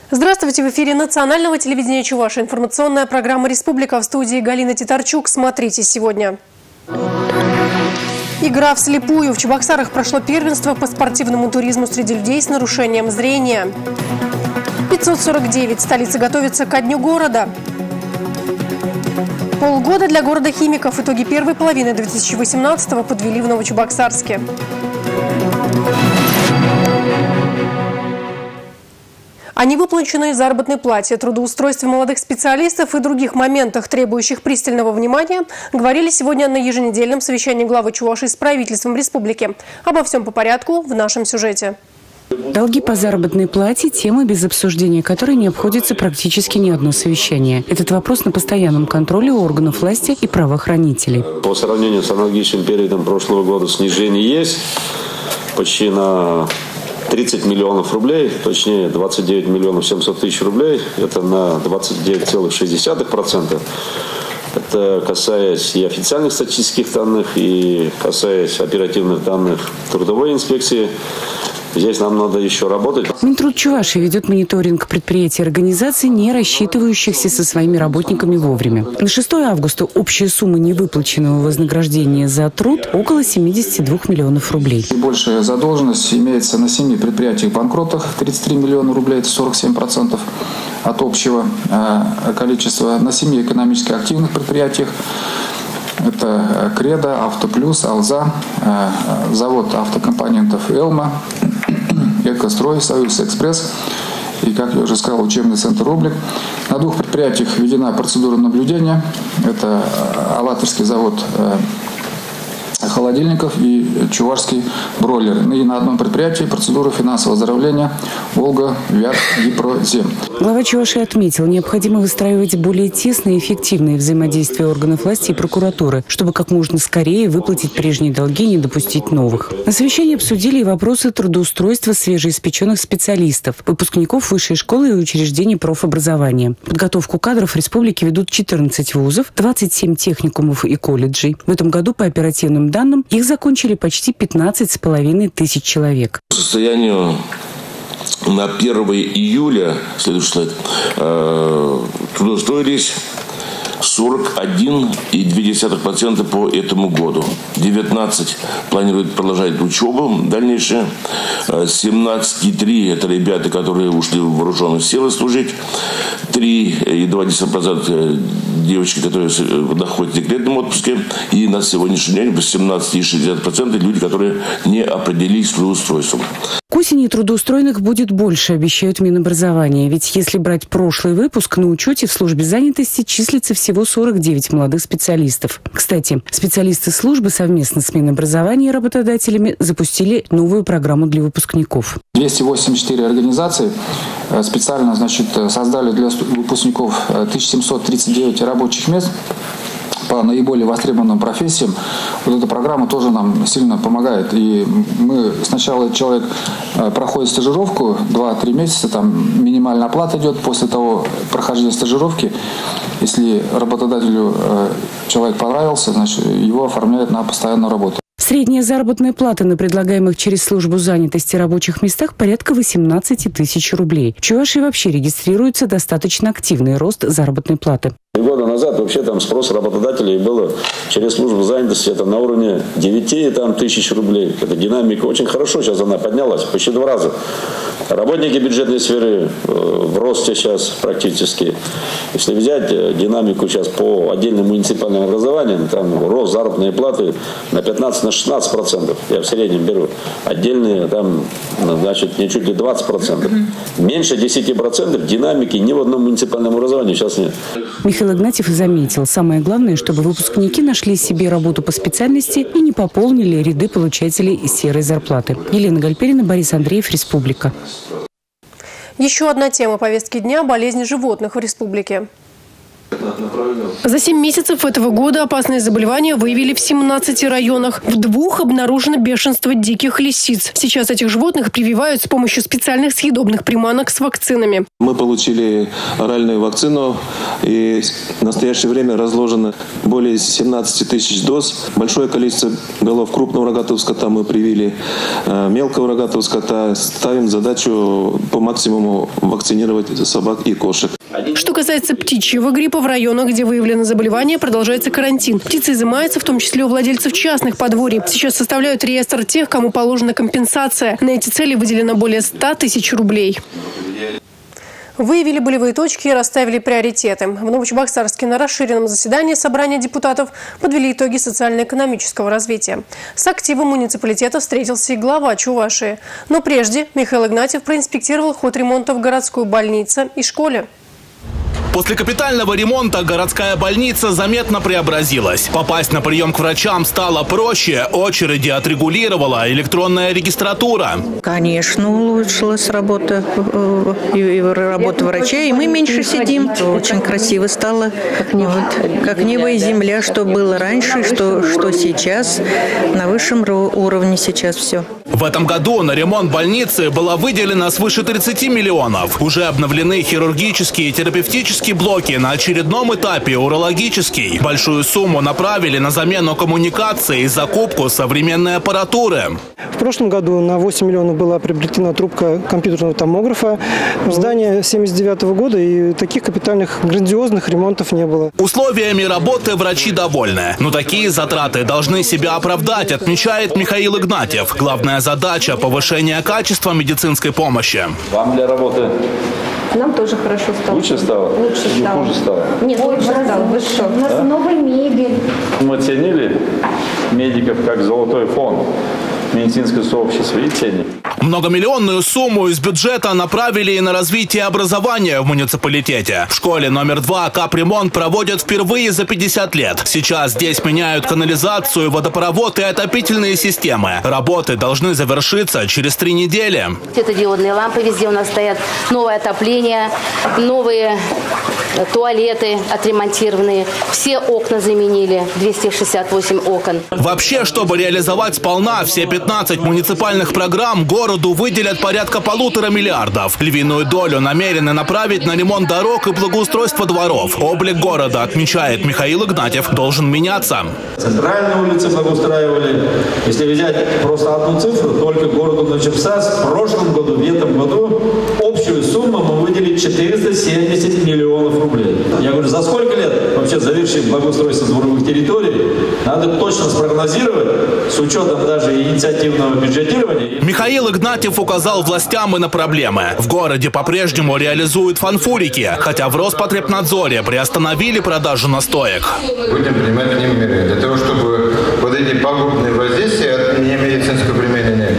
Здравствуйте! В эфире национального телевидения Чувашии. Информационная программа «Республика», в студии Галина Титарчук. Смотрите сегодня. Игра вслепую. В Чебоксарах прошло первенство по спортивному туризму среди людей с нарушением зрения. 549. Столица готовится ко дню города. Полгода для города химиков. Итоги первой половины 2018-го подвели в Новочебоксарске. О невыплаченной заработной плате, трудоустройстве молодых специалистов и других моментах, требующих пристального внимания, говорили сегодня на еженедельном совещании главы Чувашии с правительством республики. Обо всем по порядку в нашем сюжете. Долги по заработной плате – тема, без обсуждения которой не обходится практически ни одно совещание. Этот вопрос на постоянном контроле у органов власти и правоохранителей. По сравнению с аналогичным периодом прошлого года снижение есть почти на 30 миллионов рублей, точнее 29 миллионов 700 тысяч рублей, это на 29,6%. Это касаясь и официальных статистических данных, и касаясь оперативных данных трудовой инспекции. Здесь нам надо еще работать. Минтруд Чувашии ведет мониторинг предприятий и организаций, не рассчитывающихся со своими работниками вовремя. На 6 августа общая сумма невыплаченного вознаграждения за труд около 72 миллионов рублей. Большая задолженность имеется на 7 предприятиях-банкротах, 33 миллиона рублей, это 47% от общего количества. На 7 экономически активных предприятиях. Это Кредо, Автоплюс, Алза, завод автокомпонентов Элма, Экострой, Союз Экспресс и, как я уже сказал, учебный центр «Облик». На 2 предприятиях введена процедура наблюдения. Это Алатырский завод холодильников и Чувашский бройлер. И на одном предприятии процедура финансового оздоровления Волга, Вят, Гипрозем. Глава Чувашии отметил, необходимо выстраивать более тесное и эффективное взаимодействие органов власти и прокуратуры, чтобы как можно скорее выплатить прежние долги и не допустить новых. На совещании обсудили и вопросы трудоустройства свежеиспеченных специалистов, выпускников высшей школы и учреждений профобразования. Подготовку кадров в республике ведут 14 вузов, 27 техникумов и колледжей. В этом году по оперативным данным, их закончили почти 15,5 тысяч человек. По состоянию на 1 июля следующий слайд, трудоустроились 41,2% по этому году. 19 планируют продолжать учебу дальнейшее. 17,3 это ребята, которые ушли в вооруженные силы служить. 3,2% девочки, которые находятся в декретном отпуске. И на сегодняшний день 18,6% люди, которые не определились с трудоустройством. К осени трудоустроенных будет больше, обещают Минобразования. Ведь если брать прошлый выпуск, на учете в службе занятости числится всего 49 молодых специалистов. Кстати, специалисты службы совместно с Минобразованием и работодателями запустили новую программу для выпускников. 284 организации специально создали для выпускников 1739 рабочих мест по наиболее востребованным профессиям. Вот эта программа тоже нам сильно помогает. И сначала человек проходит стажировку 2-3 месяца, там минимальная оплата идет. После того прохождения стажировки, если работодателю человек понравился, значит, его оформляют на постоянную работу. Средняя заработная плата на предлагаемых через службу занятости рабочих местах порядка 18 тысяч рублей. В Чувашии вообще регистрируется достаточно активный рост заработной платы. 3 года назад вообще там спрос работодателей было через службу занятости это на уровне 9 тысяч рублей. Эта динамика очень хорошо сейчас она поднялась, почти 2 раза. Работники бюджетной сферы в росте сейчас практически. Если взять динамику сейчас по отдельным муниципальным образованиям, там рост заработной платы на 15-16%. Я в среднем беру. Отдельные там, значит, не чуть ли 20%. Меньше 10% динамики ни в одном муниципальном образовании сейчас нет. Михаил Игнатьев заметил, самое главное, чтобы выпускники нашли себе работу по специальности и не пополнили ряды получателей серой зарплаты. Елена Гальперина, Борис Андреев, Республика. Еще одна тема повестки дня – болезни животных в республике. За 7 месяцев этого года опасные заболевания выявили в 17 районах. В 2 обнаружено бешенство диких лисиц. Сейчас этих животных прививают с помощью специальных съедобных приманок с вакцинами. Мы получили оральную вакцину, и в настоящее время разложено более 17 тысяч доз. Большое количество голов крупного рогатого скота мы привили, мелкого рогатого скота. Ставим задачу по максимуму вакцинировать собак и кошек. Что касается птичьего гриппа, в районах, где выявлено заболевание, продолжается карантин. Птицы изымаются, в том числе у владельцев частных подворий. Сейчас составляют реестр тех, кому положена компенсация. На эти цели выделено более 100 тысяч рублей. Выявили болевые точки и расставили приоритеты. В Новочебоксарске на расширенном заседании собрания депутатов подвели итоги социально-экономического развития. С активом муниципалитета встретился и глава Чувашии. Но прежде Михаил Игнатьев проинспектировал ход ремонта в городской больнице и школе. После капитального ремонта городская больница заметно преобразилась. Попасть на прием к врачам стало проще, очереди отрегулировала электронная регистратура. Конечно, улучшилась работа врачей, и мы меньше сидим. Очень красиво стало, как небо и земля, что было раньше, что сейчас, на высшем уровне сейчас все. В этом году на ремонт больницы было выделено свыше 30 миллионов. Уже обновлены хирургические и терапевтические блоки, на очередном этапе урологический. Большую сумму направили на замену коммуникаций и закупку современной аппаратуры. В прошлом году на 8 миллионов была приобретена трубка компьютерного томографа. Здание 1979 года, и таких капитальных грандиозных ремонтов не было. Условиями работы врачи довольны. Но такие затраты должны себя оправдать, отмечает Михаил Игнатьев. Главная задача – повышение качества медицинской помощи. Вам для работы нам тоже хорошо стало. Лучше стало? Лучше стало. Хуже стало? Нет, лучше стало. Вы что? У нас новая мебель. Мы ценили медиков как золотой фонд. Медицинское сообщество и ценит. Многомиллионную сумму из бюджета направили и на развитие образования в муниципалитете. В школе номер 2 капремонт проводят впервые за 50 лет. Сейчас здесь меняют канализацию, водопровод и отопительные системы. Работы должны завершиться через 3 недели. Светодиодные лампы везде у нас стоят, новое отопление, новые туалеты отремонтированные, все окна заменили, 268 окон. Вообще, чтобы реализовать сполна все 15 муниципальных программ, городу выделят порядка 1,5 миллиардов. Львиную долю намерены направить на ремонт дорог и благоустройство дворов. Облик города, отмечает Михаил Игнатьев, должен меняться. Центральные улицы благоустраивали. Если взять просто одну цифру, только городу Новочебоксарск в прошлом году, в этом году, общую сумму мы выделили 470 миллионов рублей. Я говорю, за сколько лет вообще завершить благоустройство дворовых территорий? Надо точно спрогнозировать, с учетом даже инициативного бюджетирования. Михаил Игнатьев указал властям и на проблемы. В городе по-прежнему реализуют фанфурики, хотя в Роспотребнадзоре приостановили продажу настоек. Будем принимать к ним меры для того, чтобы вот эти пагубные воздействия от немедицинского применения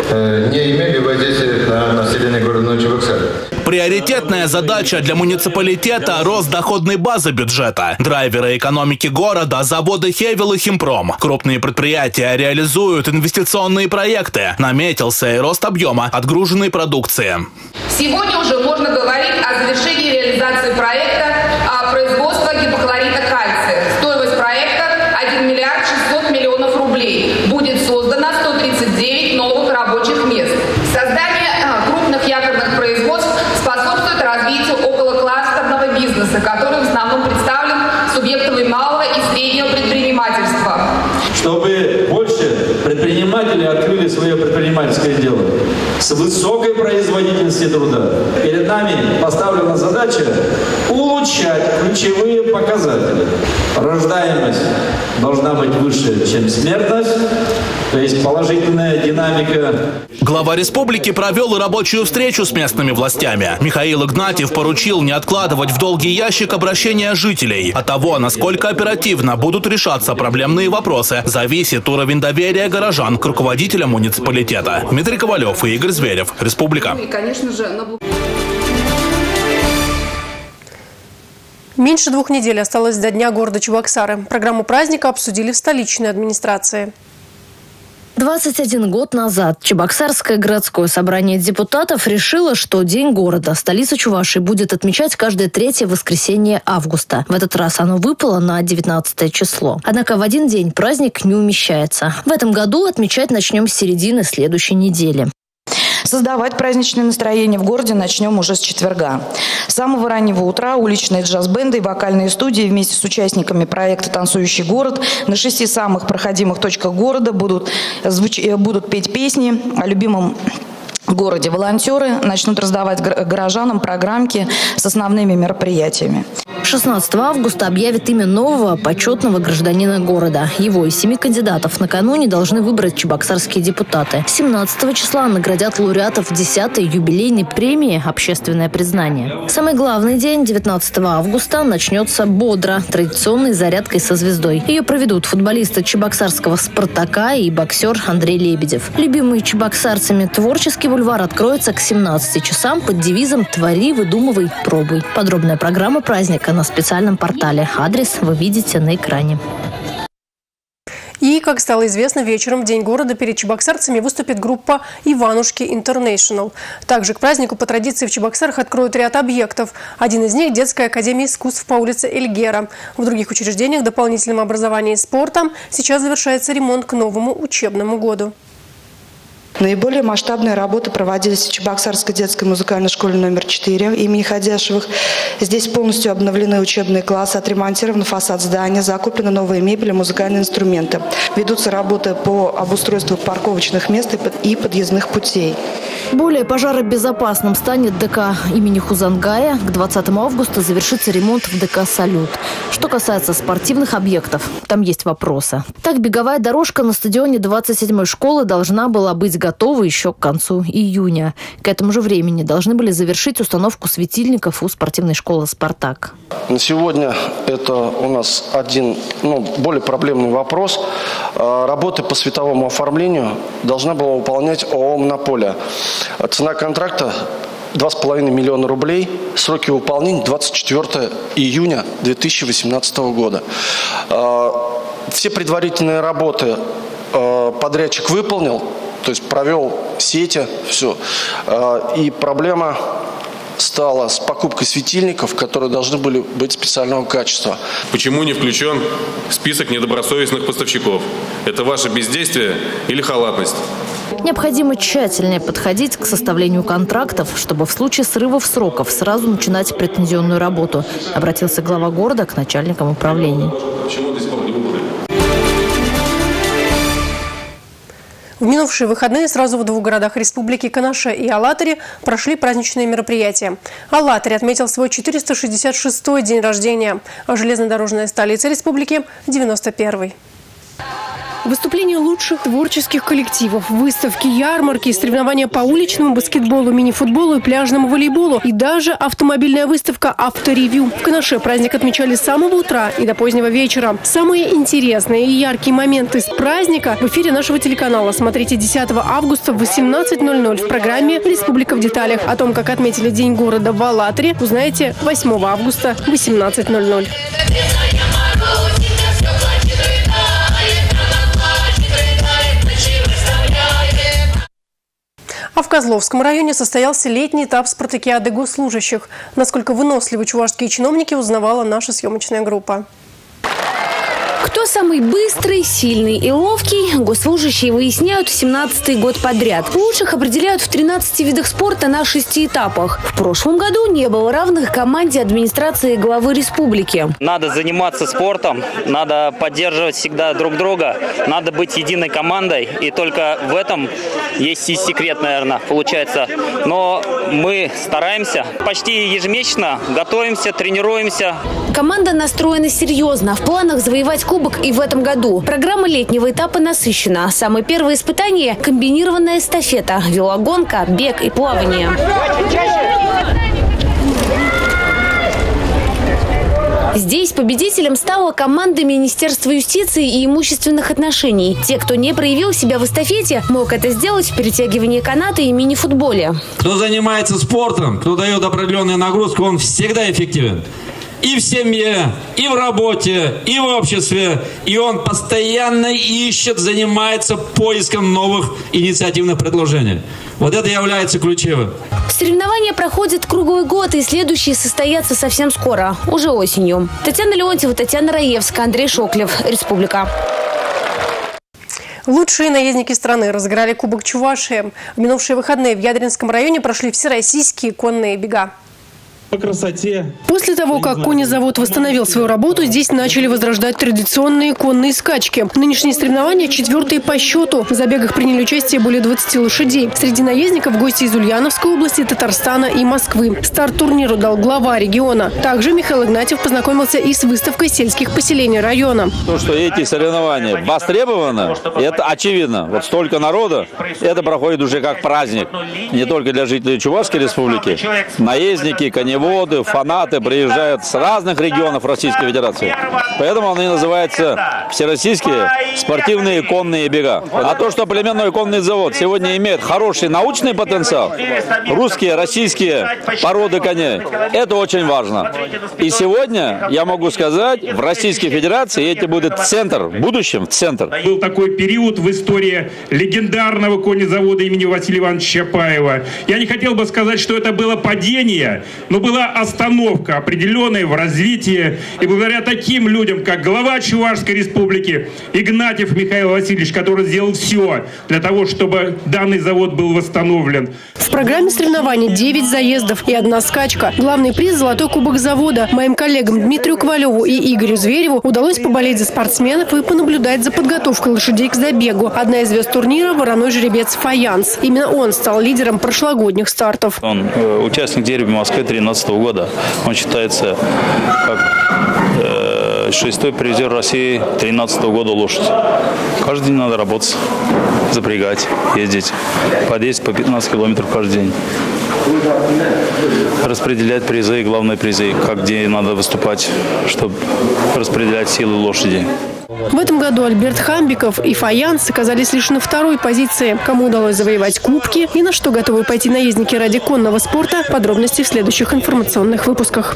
не имели воздействия на население города Новочебоксарск. Приоритетная задача для муниципалитета – рост доходной базы бюджета. Драйверы экономики города – заводы «Хевел» и «Химпром». Крупные предприятия реализуют инвестиционные проекты. Наметился и рост объема отгруженной продукции. Сегодня уже можно говорить о завершении реализации проекта производства гипохлорита кальция. Стоимость проекта – 1 миллиард 600 миллионов рублей. Будет создано 139 новых рабочих мест. Создание крупных якорных производств способствует развитию околокластерного бизнеса, который в основном представлен субъектами малого и среднего предпринимательства. Чтобы больше предприниматели открыли свое предпринимательское дело с высокой производительностью труда. Перед нами поставлена задача улучшать ключевые показатели. Рождаемость должна быть выше, чем смертность, то есть положительная динамика. Глава республики провел рабочую встречу с местными властями. Михаил Игнатьев поручил не откладывать в долгий ящик обращения жителей. От того, насколько оперативно будут решаться проблемные вопросы, зависит уровень доверия горожан к руководителям муниципалитета. Дмитрий Ковалев и Игорь Зверев. Республика. И, конечно же, Меньше 2 недель осталось до Дня города Чебоксары. Программу праздника обсудили в столичной администрации. 21 год назад Чебоксарское городское собрание депутатов решило, что День города, столица Чувашии, будет отмечать каждое 3-е воскресенье августа. В этот раз оно выпало на 19 число. Однако в один день праздник не умещается. В этом году отмечать начнем с середины следующей недели. Создавать праздничное настроение в городе начнем уже с четверга. С самого раннего утра уличные джаз-бенды и вокальные студии вместе с участниками проекта «Танцующий город» на 6 самых проходимых точках города будут петь песни о любимом городе. Волонтеры начнут раздавать горожанам программки с основными мероприятиями. 16 августа объявят имя нового почетного гражданина города. Его из 7 кандидатов накануне должны выбрать чебоксарские депутаты. 17 числа наградят лауреатов 10-й юбилейной премии «Общественное признание». Самый главный день, 19 августа, начнется бодро, традиционной зарядкой со звездой. Ее проведут футболисты чебоксарского «Спартака» и боксер Андрей Лебедев. Любимый чебоксарцами творческий бульвар откроется к 17 часам под девизом «Твори, выдумывай, пробуй». Подробная программа праздника на специальном портале. Адрес вы видите на экране. И, как стало известно, вечером в День города перед чебоксарцами выступит группа «Иванушки Интернешнл». Также к празднику по традиции в Чебоксарах откроют ряд объектов. Один из них – Детская академия искусств по улице Эльгера. В других учреждениях дополнительного образования и спорта сейчас завершается ремонт к новому учебному году. Наиболее масштабные работы проводились в Чебоксарской детской музыкальной школе номер 4 имени Ходяшевых. Здесь полностью обновлены учебные классы, отремонтирован фасад здания, закуплены новые мебель и музыкальные инструменты. Ведутся работы по обустройству парковочных мест и подъездных путей. Более пожаробезопасным станет ДК имени Хузангая. К 20 августа завершится ремонт в ДК «Салют». Что касается спортивных объектов, там есть вопросы. Так, беговая дорожка на стадионе 27-й школы должна была быть готова еще к концу июня. К этому же времени должны были завершить установку светильников у спортивной школы «Спартак». На сегодня это у нас один более проблемный вопрос. Работы по световому оформлению должна была выполнять ООО «Монополия». Цена контракта 2,5 миллиона рублей. Сроки выполнения 24 июня 2018 года. Все предварительные работы подрядчик выполнил, то есть провел сети, все. И проблема стала с покупкой светильников, которые должны были быть специального качества. Почему не включен список недобросовестных поставщиков? Это ваше бездействие или халатность? Необходимо тщательнее подходить к составлению контрактов, чтобы в случае срывов сроков сразу начинать претензионную работу, обратился глава города к начальникам управления. Почему до сих пор не выбрали? В минувшие выходные сразу в 2 городах республики Канаше и Алатыре прошли праздничные мероприятия. Алатырь отметил свой 466-й день рождения, а железнодорожная столица республики – 91-й. Выступления лучших творческих коллективов, выставки, ярмарки, соревнования по уличному баскетболу, мини-футболу и пляжному волейболу. И даже автомобильная выставка «Авторевью». В Канаше праздник отмечали с самого утра и до позднего вечера. Самые интересные и яркие моменты с праздника в эфире нашего телеканала смотрите 10 августа в 18:00 в программе «Республика в деталях». О том, как отметили День города в Алатыре, узнаете 8 августа в 18:00. А в Козловском районе состоялся летний этап спартакиады госслужащих. Насколько выносливы чувашские чиновники, узнавала наша съемочная группа. Кто самый быстрый, сильный и ловкий, госслужащие выясняют 17-й год подряд. Лучших определяют в 13 видах спорта на 6 этапах. В прошлом году не было равных команде администрации главы республики. Надо заниматься спортом, надо поддерживать всегда друг друга, надо быть единой командой. И только в этом есть и секрет, наверное, получается. Но мы стараемся, почти ежемесячно готовимся, тренируемся. Команда настроена серьезно. В планах завоевать кубок и в этом году. Программа летнего этапа насыщена. Самое первое испытание – комбинированная эстафета, велогонка, бег и плавание. Здесь победителем стала команда Министерства юстиции и имущественных отношений. Те, кто не проявил себя в эстафете, мог это сделать в перетягивании каната и мини-футболе. Кто занимается спортом, кто дает определенную нагрузку, он всегда эффективен. и в семье, и в работе, и в обществе. И он постоянно ищет, занимается поиском новых инициативных предложений. Вот это является ключевым. Соревнования проходят круглый год, и следующие состоятся совсем скоро, уже осенью. Татьяна Леонтьева, Татьяна Раевская, Андрей Шоклев. Республика. Лучшие наездники страны разыграли Кубок Чувашии. В минувшие выходные в Ядринском районе прошли всероссийские конные бега. По красоте. После того, как конезавод восстановил свою работу, здесь начали возрождать традиционные конные скачки. Нынешние соревнования 4-е по счету. В забегах приняли участие более 20 лошадей. Среди наездников гости из Ульяновской области, Татарстана и Москвы. Старт турниру дал глава региона. Также Михаил Игнатьев познакомился и с выставкой сельских поселений района. То, что эти соревнования востребованы, это очевидно. Вот столько народа, это проходит уже как праздник. Не только для жителей Чувашской республики. Наездники, коневоды, фанаты приезжают с разных регионов Российской Федерации. Поэтому они называются всероссийские спортивные конные бега. А то, что племенной конный завод сегодня имеет хороший научный потенциал, русские, российские породы коней, это очень важно. И сегодня, я могу сказать, в Российской Федерации эти будет центр, в будущем центр. Был такой период в истории легендарного конезавода имени Василия Ивановича Чапаева. Я не хотел бы сказать, что это было падение, но была остановка определенная в развитии. И благодаря таким людям, как глава Чувашской республики Игнатьев Михаил Васильевич, который сделал все для того, чтобы данный завод был восстановлен. В программе соревнований 9 заездов и 1 скачка. Главный приз – золотой кубок завода. Моим коллегам Дмитрию Ковалеву и Игорю Звереву удалось поболеть за спортсменов и понаблюдать за подготовкой лошадей к забегу. Одна из звезд турнира – вороной жеребец «Фаянс». Именно он стал лидером прошлогодних стартов. Он участник дерби Москвы 2013 года. Он считается как 6-й призер России 2013 года лошадь. Каждый день надо работать, запрягать, ездить по 10, по 15 километров каждый день. Распределять призы, главные призы, как где надо выступать, чтобы распределять силы лошади. В этом году Альберт Хамбиков и «Фаянс» оказались лишь на 2-й позиции. Кому удалось завоевать кубки и на что готовы пойти наездники ради конного спорта, подробности в следующих информационных выпусках.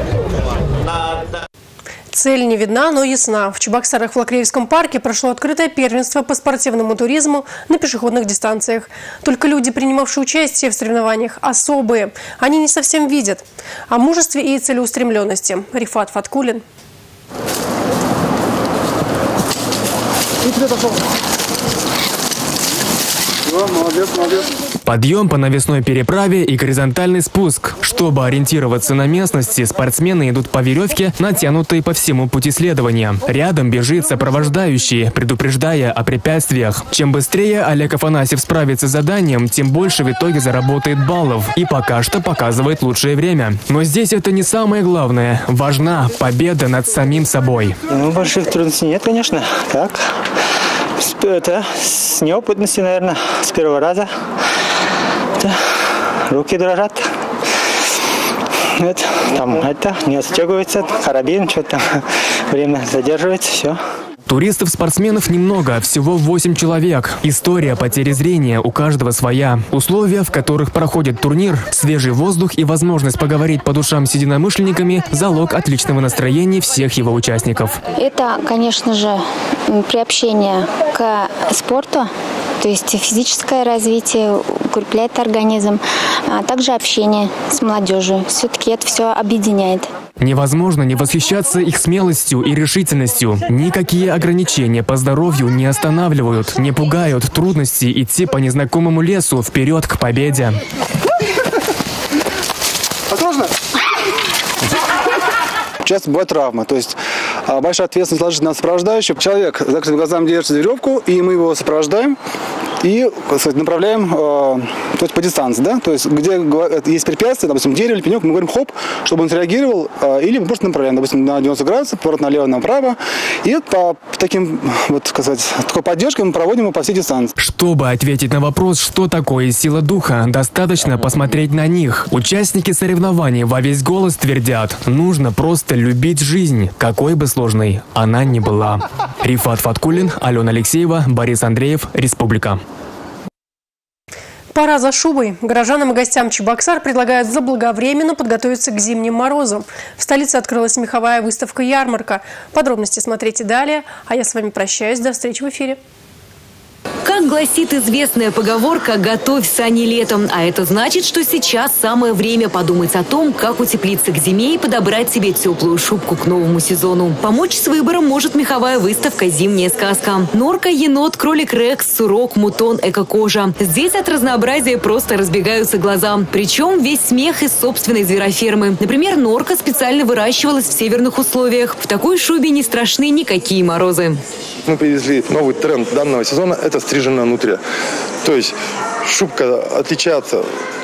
Цель не видна, но ясна. В Чебоксарах в Лакреевском парке прошло открытое первенство по спортивному туризму на пешеходных дистанциях. Только люди, принимавшие участие в соревнованиях, особые. Они не совсем видят. О мужестве и целеустремленности. Рифат Фаткулин. Подъем по навесной переправе и горизонтальный спуск. Чтобы ориентироваться на местности, спортсмены идут по веревке, натянутой по всему пути следования. Рядом бежит сопровождающий, предупреждая о препятствиях. Чем быстрее Олег Афанасьев справится с заданием, тем больше в итоге заработает баллов. И пока что показывает лучшее время. Но здесь это не самое главное. Важна победа над самим собой. Больших трудностей нет, конечно. Так. Это с неопытности, наверное, с первого раза. Это, руки дрожат. Это не отстегивается, карабин, что-то там время задерживается, все. Туристов-спортсменов немного, всего 8 человек. История потери зрения у каждого своя. Условия, в которых проходит турнир, свежий воздух и возможность поговорить по душам с единомышленниками – залог отличного настроения всех его участников. Это, конечно же, приобщение к спорту, то есть физическое развитие, укрепляет организм, а также общение с молодежью. Все-таки это все объединяет. Невозможно не восхищаться их смелостью и решительностью. Никакие ограничения по здоровью не останавливают, не пугают трудности идти по незнакомому лесу вперед к победе. Осторожно! Часто бывает травма, то есть большая ответственность ложится на сопровождающего. Человек с закрытыми глазами держит веревку, и мы его сопровождаем и, кстати, направляем то есть по дистанции, да, то есть где есть препятствие, допустим, дерево или пенек, мы говорим хоп, чтобы он среагировал, или мы просто направляем, допустим, на 90 градусов, поворот налево, направо, и по таким, вот сказать, такой поддержкой мы проводим его по всей дистанции. Чтобы ответить на вопрос, что такое сила духа, достаточно посмотреть на них. Участники соревнований во весь голос твердят: нужно просто любить жизнь, какой бы сложной она ни была. Рифат Фаткулин, Алена Алексеева, Борис Андреев, Республика. Пора за шубой. Горожанам и гостям Чебоксар предлагают заблаговременно подготовиться к зимним морозам. В столице открылась меховая выставка-ярмарка. Подробности смотрите далее. А я с вами прощаюсь. До встречи в эфире. Как гласит известная поговорка «готовь сани летом», а это значит, что сейчас самое время подумать о том, как утеплиться к зиме и подобрать себе теплую шубку к новому сезону. Помочь с выбором может меховая выставка «Зимняя сказка». Норка, енот, кролик Рекс, сурок, мутон, эко-кожа. Здесь от разнообразия просто разбегаются глаза. Причем весь смех из собственной зверофермы. Например, норка специально выращивалась в северных условиях. В такой шубе не страшны никакие морозы. Мы привезли новый тренд данного сезона – это стриженная нутрия. То есть шубка отличается,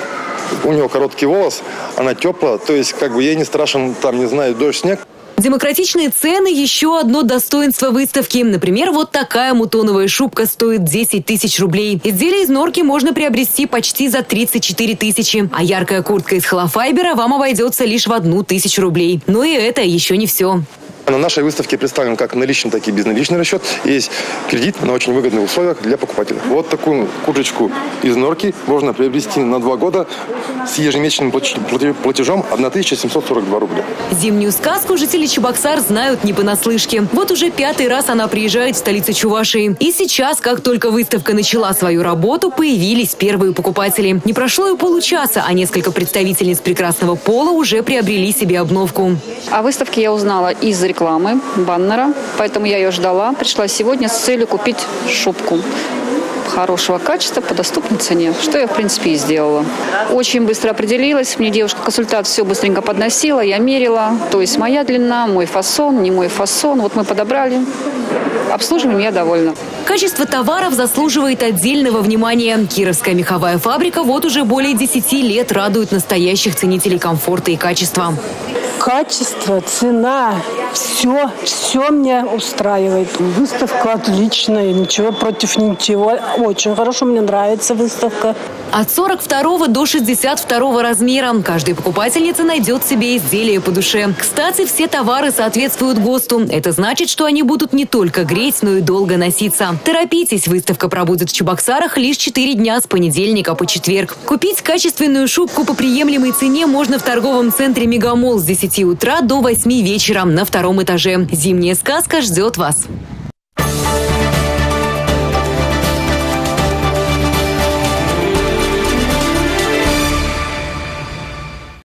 у нее короткий волос, она теплая, то есть как бы ей не страшен, там, не знаю, дождь, снег. Демократичные цены – еще одно достоинство выставки. Например, вот такая мутоновая шубка стоит 10 тысяч рублей. Изделие из норки можно приобрести почти за 34 тысячи. А яркая куртка из холофайбера вам обойдется лишь в 1000 рублей. Но и это еще не все. На нашей выставке представлен как наличный, так и безналичный расчет. Есть кредит на очень выгодных условиях для покупателя. Вот такую курточку из норки можно приобрести на 2 года с ежемесячным платежом 1742 рубля. Зимнюю сказку жители Чебоксар знают не понаслышке. Вот уже 5-й раз она приезжает в столицу Чувашии. И сейчас, как только выставка начала свою работу, появились первые покупатели. Не прошло и получаса, а несколько представительниц прекрасного пола уже приобрели себе обновку. О выставке я узнала из рекламы, баннера, поэтому я ее ждала. Пришла сегодня с целью купить шубку хорошего качества по доступной цене, что я, в принципе, и сделала. Очень быстро определилась. Мне девушка-консультант все быстренько подносила, я мерила. То есть моя длина, мой фасон, не мой фасон. Вот мы подобрали. Обслуживаем, я довольна. Качество товаров заслуживает отдельного внимания. Кировская меховая фабрика вот уже более 10 лет радует настоящих ценителей комфорта и качества. Качество, цена, все меня устраивает. Выставка отличная, ничего против ничего. Очень хорошо, мне нравится выставка. От 42 до 62 размера. Каждая покупательница найдет себе изделие по душе. Кстати, все товары соответствуют ГОСТу. Это значит, что они будут не только греть, но и долго носиться. Торопитесь, выставка пробудет в Чебоксарах лишь 4 дня с понедельника по четверг. Купить качественную шубку по приемлемой цене можно в торговом центре «Мегамолл» с 10 утра до 8 вечера на 2-м этаже. Зимняя сказка ждет вас.